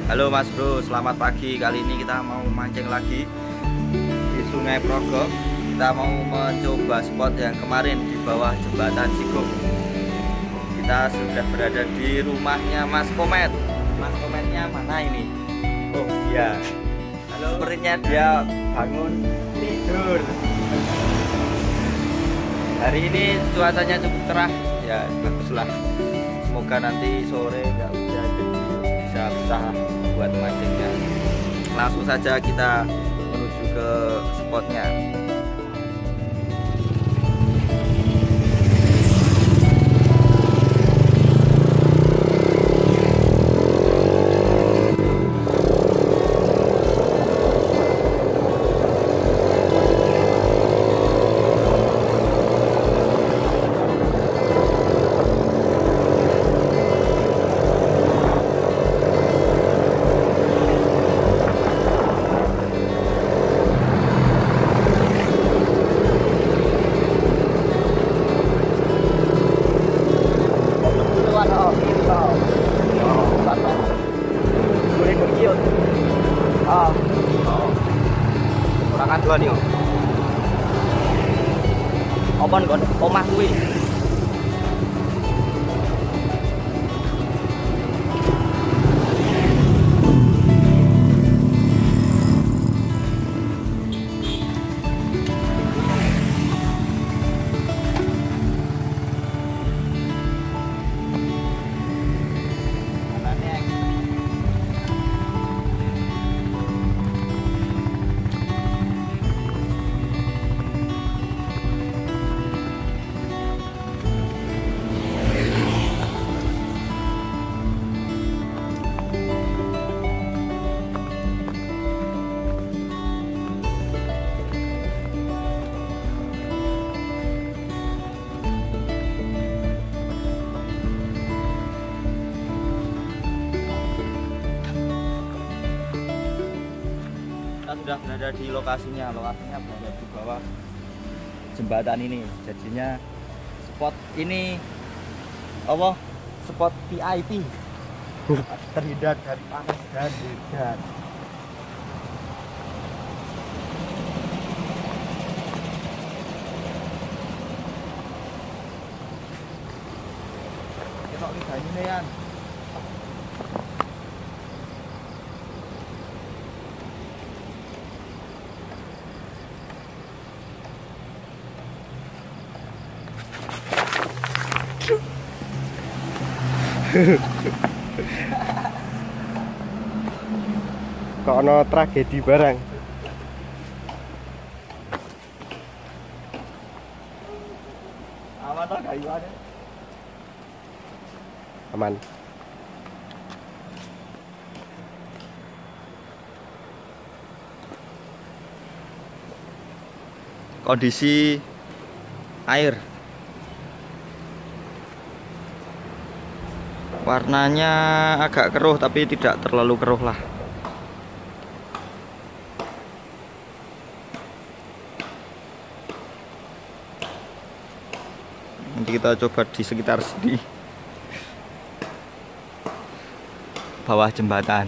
Halo Mas Bro, selamat pagi. Kali ini kita mau mancing lagi di Sungai Progok. Kita mau mencoba spot yang kemarin di bawah jembatan Sigok. Kita sudah berada di rumahnya Mas Komet. Mas Kometnya mana ini? Oh iya. Halo. Sepertinya dia bangun tidur. Hari ini cuacanya cukup cerah, ya baguslah. Semoga nanti sore nggak hujan, bisa usaha buat mancingnya. Langsung saja kita menuju ke spotnya. Orang dua nih, opon kon omah kuwi. Sudah berada di lokasinya berada di bawah jembatan ini. Jadinya spot ini apa, spot VIP terhindar dari panas dan hujan. Kita lihat ini ya. Kok ono tragedi barang. Aman toh gayuane? Aman. Kondisi air warnanya agak keruh tapi tidak terlalu keruh lah. Nanti kita coba di sekitar sini, bawah jembatan.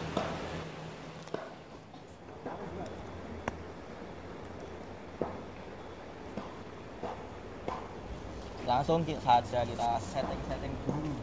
Langsung saja kita setting dulu.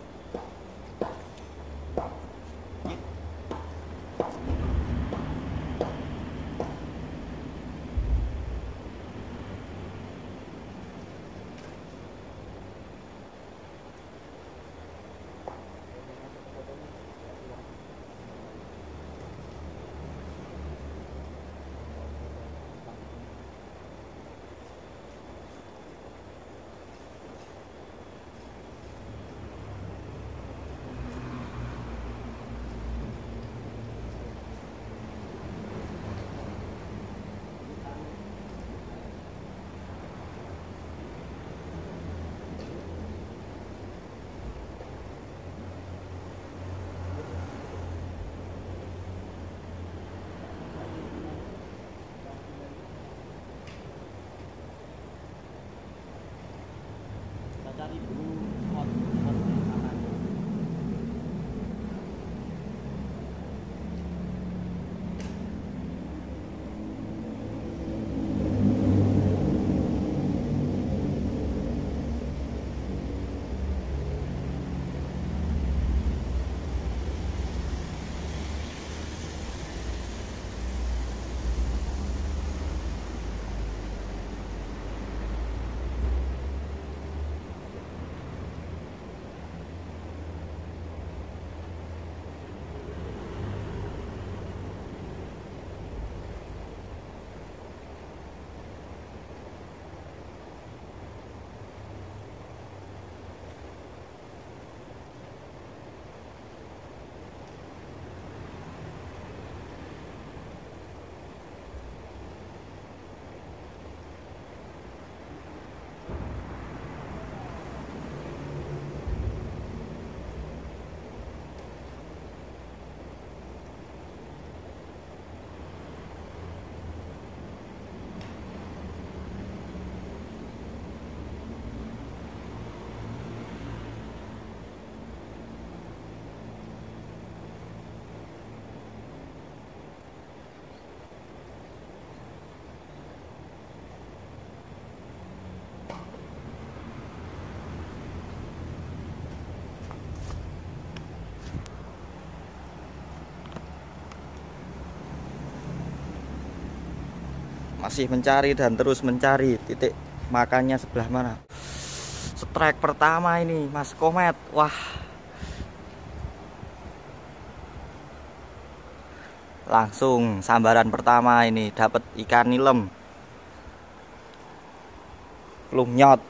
masih mencari dan terus mencari titik makannya sebelah mana. Strike pertama ini Mas Komet. Wah, langsung sambaran pertama ini dapat ikan nilem lumnyot.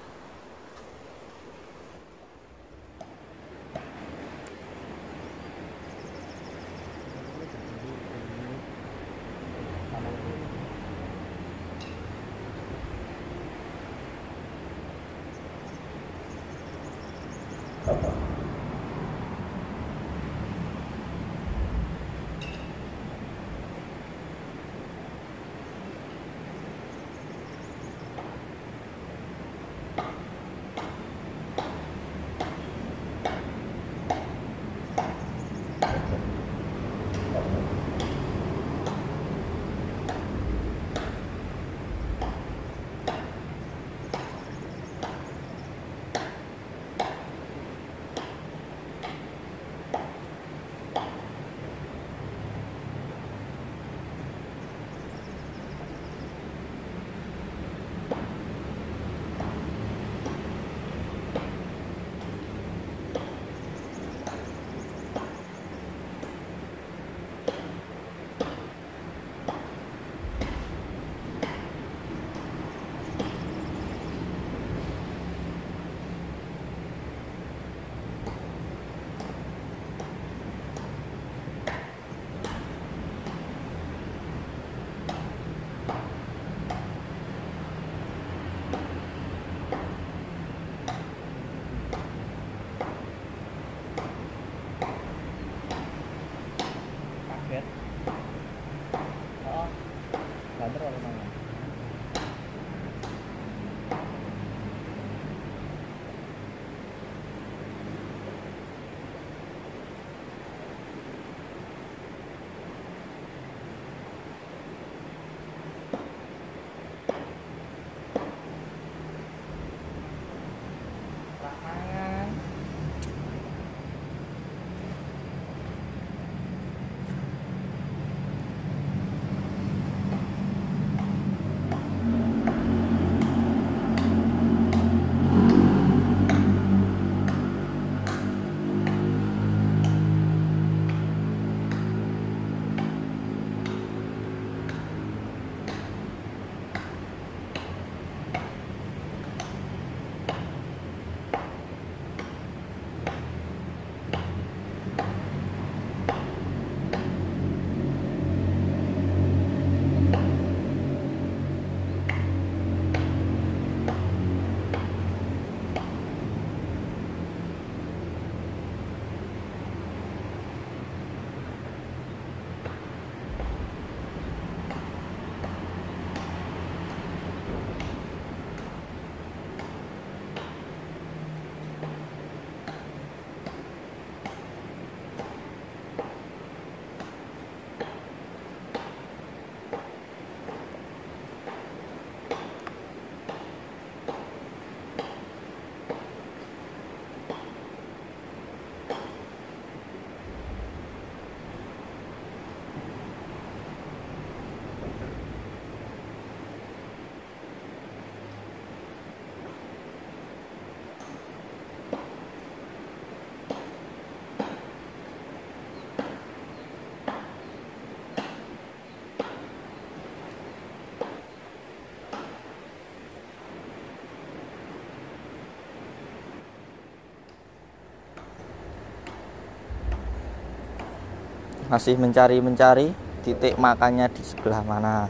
Masih mencari titik makannya di sebelah mana.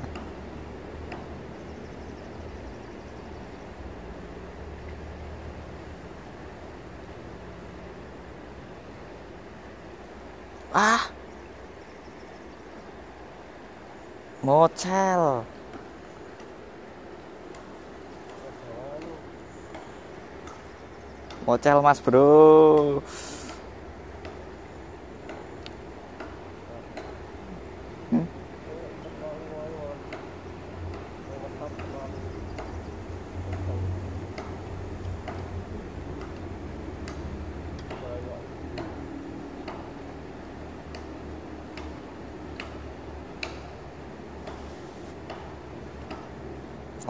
Ah, mocel. Mocel Mas Bro.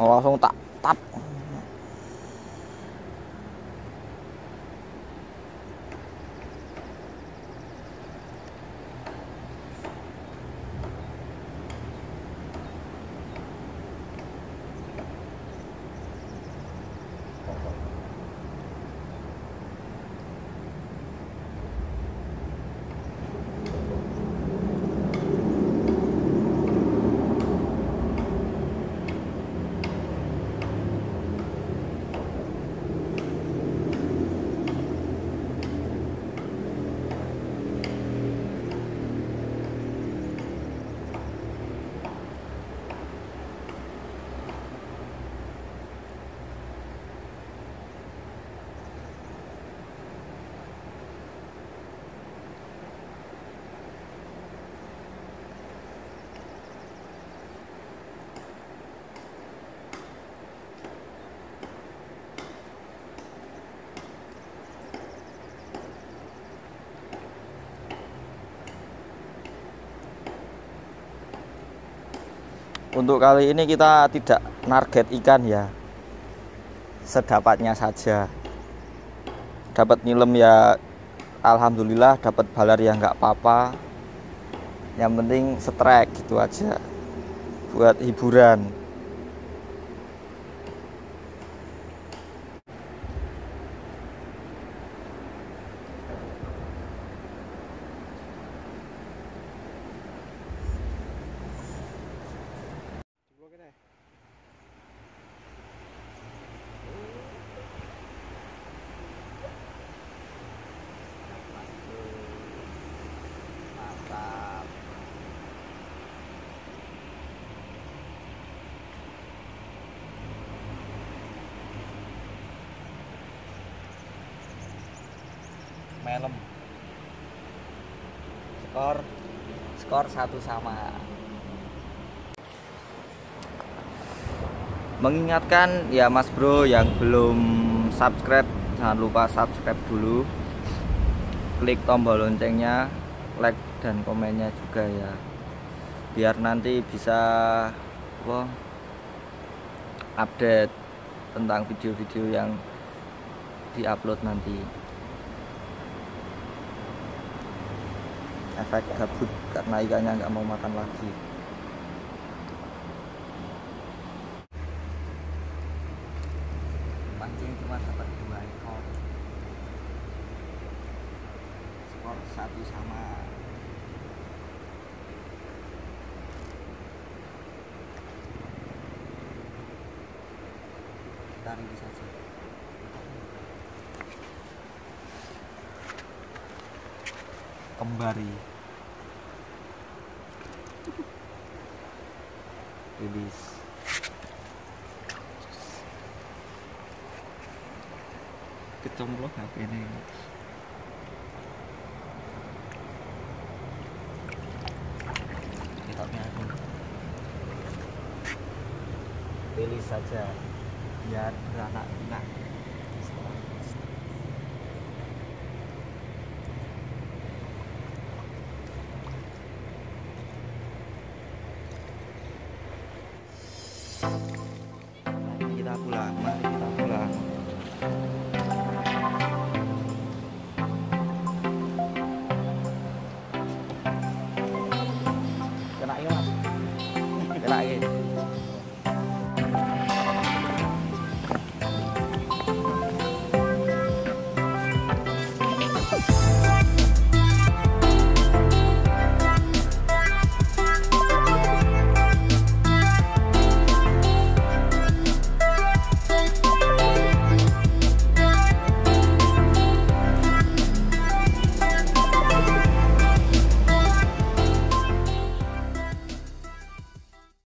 langsung tak tap. Untuk kali ini kita tidak target ikan ya, sedapatnya saja. Dapat nyilem ya alhamdulillah, dapat balar ya nggak apa-apa. Yang penting strike gitu aja, buat hiburan. Melem. Skor 1-1. Mengingatkan ya Mas Bro yang belum subscribe, jangan lupa subscribe dulu. Klik tombol loncengnya, like dan komennya juga ya. Biar nanti bisa update tentang video-video yang diupload nanti. Efek gabut karena ikannya nggak mau makan lagi. Pancing cuma dapat 2 ekor. Skor 1-1. Kita rilis saja. Kembari rilis. Kecemplung HP ini. Kitanya aku rilis saja biar beranak pinak. Kita pulang.